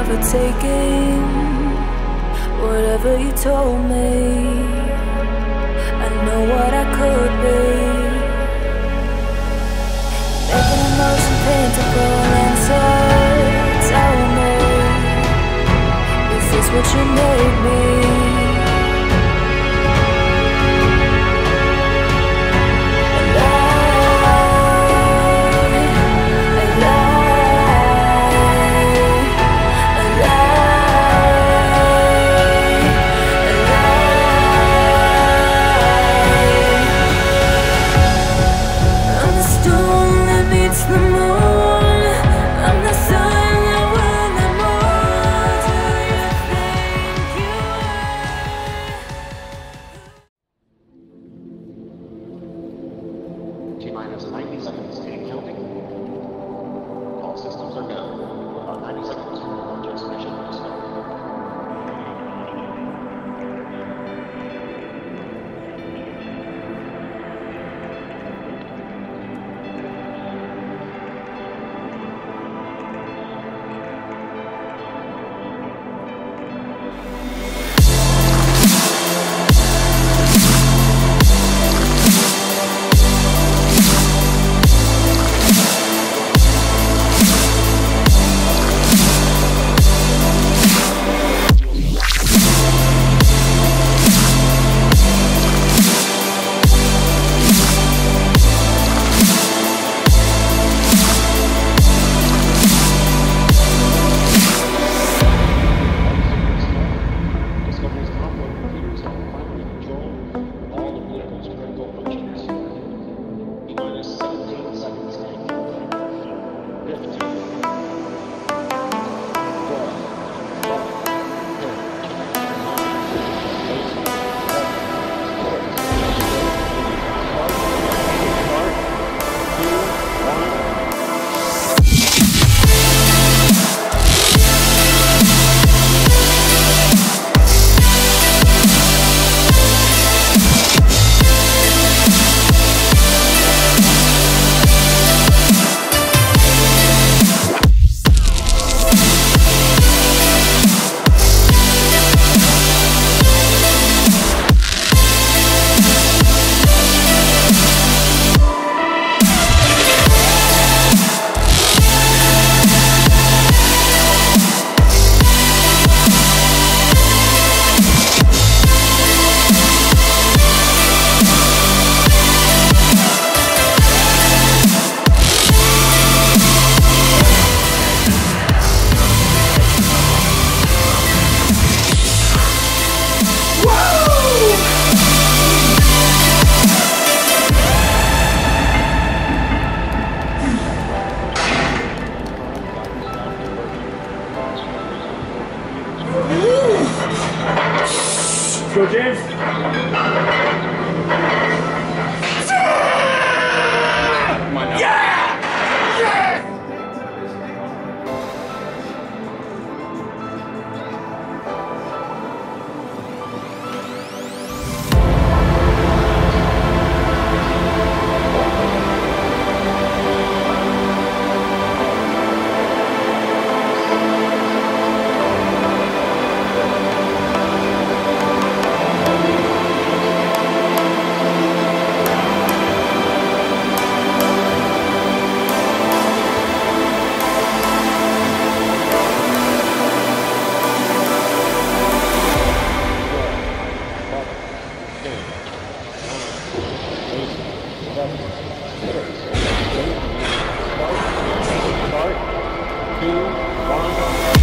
for taking whatever you told me. I know what I could be, making emotion paintable and so tell me, is this what you made me? T-minus 90 seconds to counting. All systems are go. About 90 seconds. Just mission start. Go, James. Come on now. Yeah! Yeah! Start. 2, 1.